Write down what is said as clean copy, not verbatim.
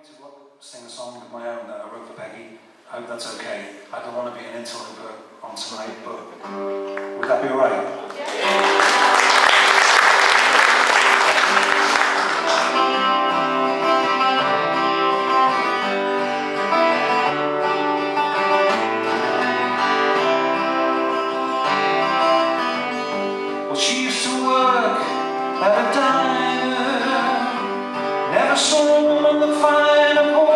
sing a song of my own that I wrote for Peggy. I hope that's okay. I don't want to be an interloper on tonight, but would that be alright? Well, she used to work at a diner, never saw a woman look fine or